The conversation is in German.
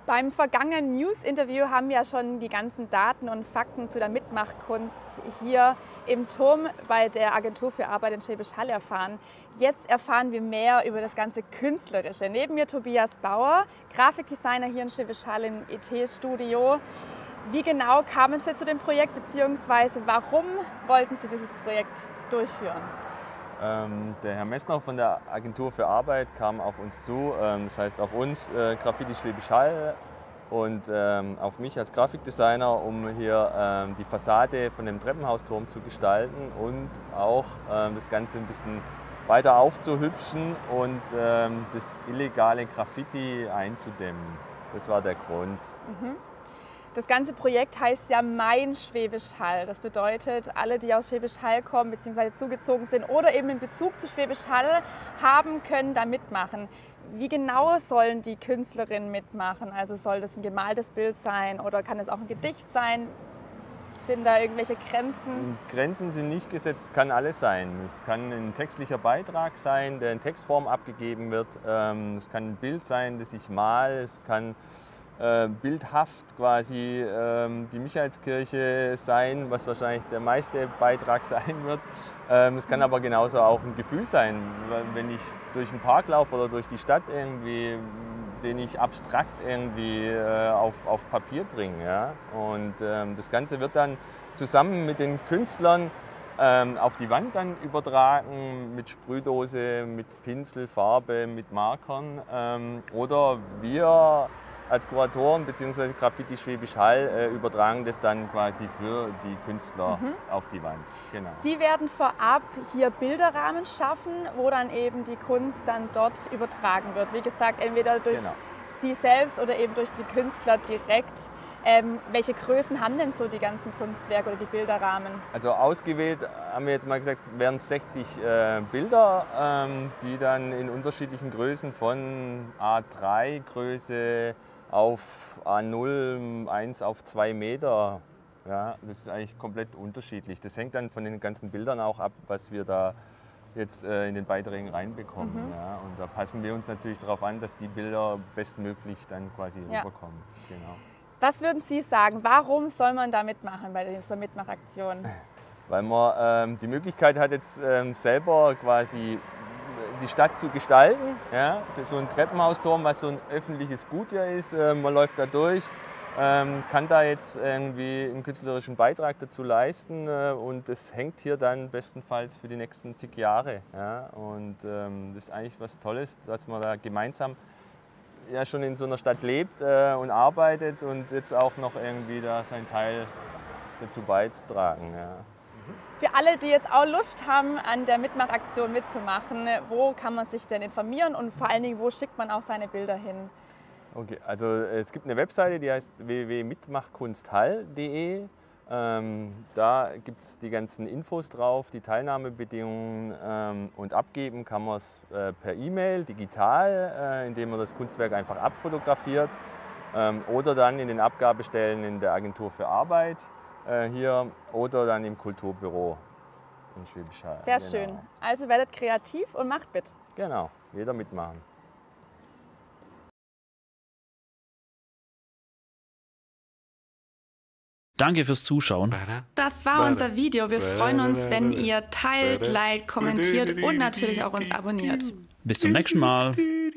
Beim vergangenen News-Interview haben wir ja schon die ganzen Daten und Fakten zu der Mitmachkunst hier im Turm bei der Agentur für Arbeit in Schwäbisch Hall erfahren. Jetzt erfahren wir mehr über das ganze Künstlerische. Neben mir Tobias Bauer, Grafikdesigner hier in Schwäbisch Hall im ET-Studio. Wie genau kamen Sie zu dem Projekt, beziehungsweise warum wollten Sie dieses Projekt durchführen? Der Herr Messner von der Agentur für Arbeit kam auf uns zu, das heißt auf uns, Graffiti Schwäbisch Hall und auf mich als Grafikdesigner, um hier die Fassade von dem Treppenhausturm zu gestalten und auch das Ganze ein bisschen weiter aufzuhübschen und das illegale Graffiti einzudämmen. Das war der Grund. Das ganze Projekt heißt ja Mein Schwäbisch Hall. Das bedeutet, alle, die aus Schwäbisch Hall kommen bzw. zugezogen sind oder eben einen Bezug zu Schwäbisch Hall haben, können da mitmachen. Wie genau sollen die Künstlerinnen mitmachen? Also soll das ein gemaltes Bild sein oder kann es auch ein Gedicht sein? Sind da irgendwelche Grenzen? Grenzen sind nicht gesetzt, es kann alles sein. Es kann ein textlicher Beitrag sein, der in Textform abgegeben wird. Es kann ein Bild sein, das ich male. Es kann bildhaft quasi die Michaelskirche sein, was wahrscheinlich der meiste Beitrag sein wird. Es kann aber genauso auch ein Gefühl sein, wenn ich durch den Park laufe oder durch die Stadt irgendwie, den ich abstrakt irgendwie auf Papier bringe. Ja? Und das Ganze wird dann zusammen mit den Künstlern auf die Wand dann übertragen mit Sprühdose, mit Pinsel, Farbe, mit Markern oder wir als Kuratoren bzw. Graffiti Schwäbisch Hall übertragen das dann quasi für die Künstler auf die Wand. Genau. Sie werden vorab hier Bilderrahmen schaffen, wo dann eben die Kunst dann dort übertragen wird. Wie gesagt, entweder durch Sie selbst oder eben durch die Künstler direkt. Welche Größen haben denn so die ganzen Kunstwerke oder die Bilderrahmen? Also ausgewählt haben wir jetzt mal gesagt, wären es 60 Bilder, die dann in unterschiedlichen Größen von A3 Größe auf A0, 1 auf 2 Meter. Ja, das ist eigentlich komplett unterschiedlich. Das hängt dann von den ganzen Bildern auch ab, was wir da jetzt in den Beiträgen reinbekommen. Ja. Und da passen wir uns natürlich darauf an, dass die Bilder bestmöglich dann quasi rüberkommen. Genau. Was würden Sie sagen, warum soll man da mitmachen bei dieser Mitmachaktion? Weil man die Möglichkeit hat, jetzt selber quasi die Stadt zu gestalten. Ja? So ein Treppenhausturm, was so ein öffentliches Gut ja ist, man läuft da durch, kann da jetzt irgendwie einen künstlerischen Beitrag dazu leisten und das hängt hier dann bestenfalls für die nächsten zig Jahre. Ja? Und das ist eigentlich was Tolles, dass man da gemeinsam ja schon in so einer Stadt lebt und arbeitet und jetzt auch noch irgendwie da seinen Teil dazu beizutragen. Ja. Für alle, die jetzt auch Lust haben, an der Mitmachaktion mitzumachen, wo kann man sich denn informieren und vor allen Dingen, wo schickt man auch seine Bilder hin? Okay, also es gibt eine Webseite, die heißt www.mitmachkunsthall.de. Da gibt es die ganzen Infos drauf, die Teilnahmebedingungen und abgeben kann man es per E-Mail, digital, indem man das Kunstwerk einfach abfotografiert oder dann in den Abgabestellen in der Agentur für Arbeit hier oder dann im Kulturbüro in Schwäbisch Hall. Sehr schön. Also werdet kreativ und macht mit. Genau, jeder mitmachen. Danke fürs Zuschauen. Das war unser Video. Wir freuen uns, wenn ihr teilt, liked, kommentiert und natürlich auch uns abonniert. Bis zum nächsten Mal.